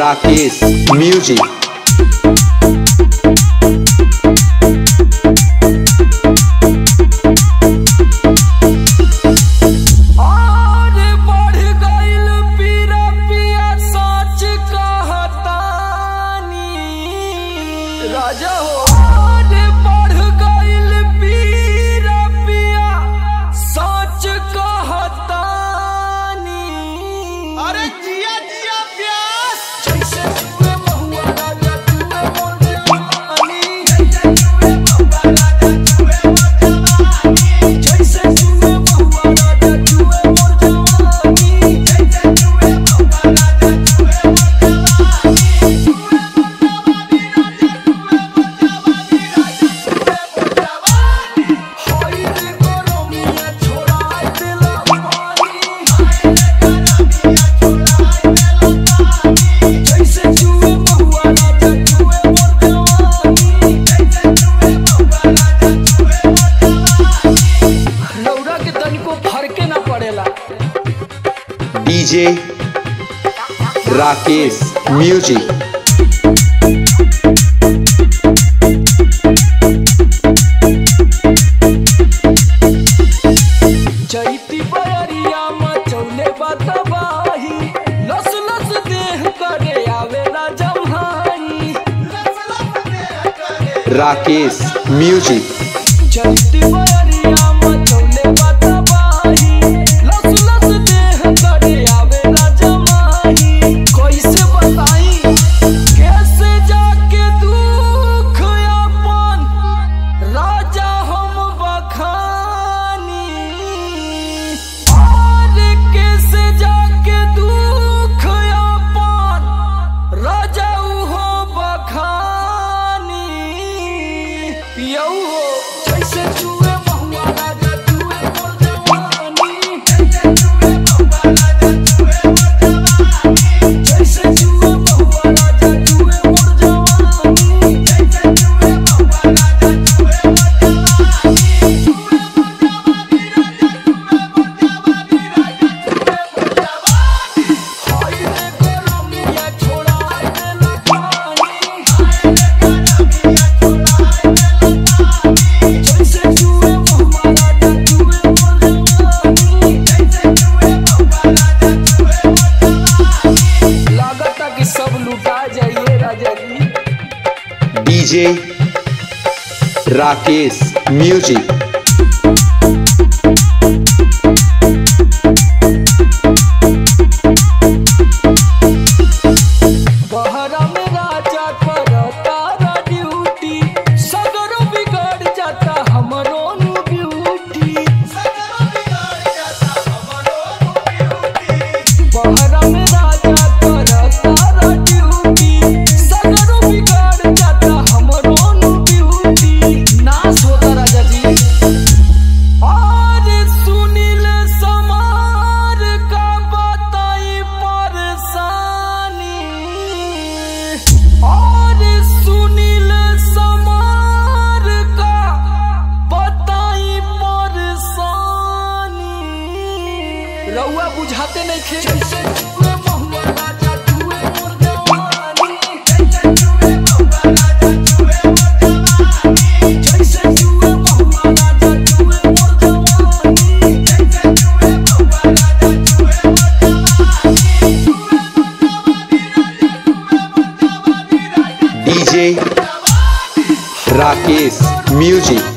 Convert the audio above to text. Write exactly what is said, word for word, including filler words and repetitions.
Rakesh music. राजा हो आने बढ़ गइल पीरा पिया सच कहतानी। अरे जिया जिया प्यास जैसे जुए महुआ राजा जुए मोर जवानी। जैसे जुए महुआ राजा जुए मोर जवानी। DJ Rakesh music. चैती बयरिया मचौले बतबाही लस लस देह करे आवेला जम्हाई। राकेश म्यूजिक। चैती बयरिया मचौले बतबाही लस लस देह करे आवेला जम्हाई। कैसे बताई कैसे जाके दुख अपन राजा हम बखानी। और कैसे जाके दुख अपन राजा हो बखानी। पियऊ हो जैसे जुए महुआ राजा जुए मोर जवानी। जैसे जुए महुआ राजा जुए मोर जवानी। हाय रे गरमिया छोड़ाई देला पानी। जैसे जुए महुआ राजा जुए मोर जवानी। लागता कि सब लुटा जाइए राजा जी। DJ Rakesh music. बहरा में राजा करता ड्यूटी सगरो बिगड़ जाता हमरो नु ब्यूटी। बहरा में राजा करता ड्यूटी सगरो बिगड़ जाता हमरो नु ब्यूटी। नाश होता राजा जी। और सुनील समार का बताई परेशानी। और सुनील समार का बताई परेशानी। रउआ बुझाते नहीं खे जैसे जुए महुआ राजा जुए मोर जवानी। जैसे जुए महुआ राजा जुए मोर जवानी। DJ Rakesh music.